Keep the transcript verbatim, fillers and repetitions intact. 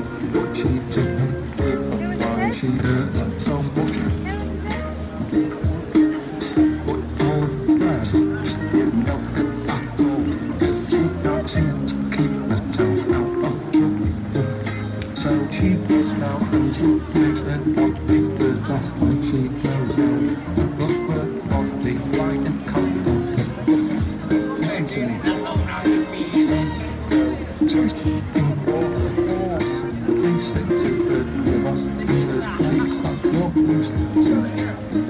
but she didn't give a why. She hurts so much. But all that just isn't helping at all. Cause she can't seem to keep herself out of trouble. So she gets now and she makes her body the last time she goes down. Her rubber body light and cold. Listen to me. Just in water. Please stick to the boss in the place that you're used to.